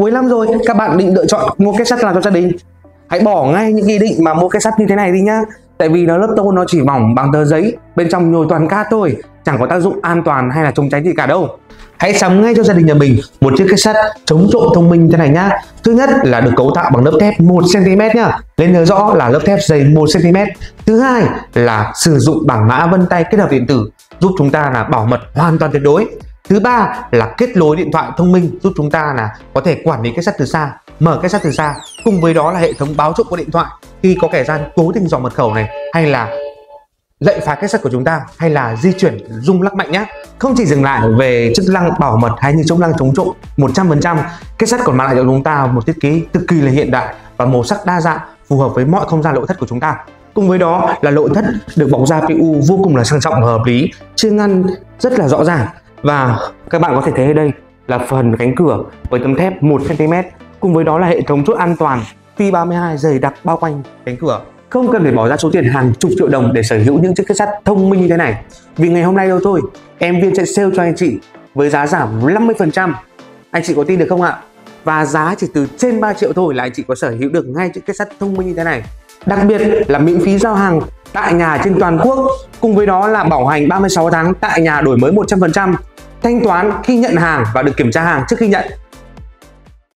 Cuối năm rồi, các bạn định lựa chọn mua két sắt làm cho gia đình. Hãy bỏ ngay những ý định mà mua két sắt như thế này đi nhá. Tại vì lớp tôn nó chỉ mỏng bằng tờ giấy, bên trong nhồi toàn cát thôi, chẳng có tác dụng an toàn hay là chống cháy gì cả đâu. Hãy sắm ngay cho gia đình nhà mình một chiếc két sắt chống trộm thông minh thế này nhá. Thứ nhất là được cấu tạo bằng lớp thép 1 cm nhá. Nên nhớ rõ là lớp thép dày 1 cm. Thứ hai là sử dụng bảng mã vân tay kết hợp điện tử, giúp chúng ta là bảo mật hoàn toàn tuyệt đối. Thứ ba là kết nối điện thoại thông minh, giúp chúng ta là có thể quản lý két sắt từ xa, mở két sắt từ xa. Cùng với đó là hệ thống báo trộm qua điện thoại khi có kẻ gian cố tình dò mật khẩu này, hay là lệnh phá két sắt của chúng ta, hay là di chuyển rung lắc mạnh nhé. Không chỉ dừng lại về chức năng bảo mật hay như chức năng chống trộm 100%, két sắt còn mang lại cho chúng ta một thiết kế cực kỳ là hiện đại và màu sắc đa dạng, phù hợp với mọi không gian nội thất của chúng ta. Cùng với đó là nội thất được bọc da PU vô cùng là sang trọng và hợp lý, chia ngăn rất là rõ ràng. Và các bạn có thể thấy ở đây là phần cánh cửa với tấm thép 1 cm, cùng với đó là hệ thống chốt an toàn Phi 32 dày đặc bao quanh cánh cửa. Không cần phải bỏ ra số tiền hàng chục triệu đồng để sở hữu những chiếc két sắt thông minh như thế này. Vì ngày hôm nay đâu thôi, em Viên sẽ sale cho anh chị với giá giảm 50%. Anh chị có tin được không ạ? Và giá chỉ từ trên 3 triệu thôi là anh chị có sở hữu được ngay chiếc két sắt thông minh như thế này. Đặc biệt là miễn phí giao hàng tại nhà trên toàn quốc, cùng với đó là bảo hành 36 tháng tại nhà đổi mới 100%, thanh toán khi nhận hàng và được kiểm tra hàng trước khi nhận.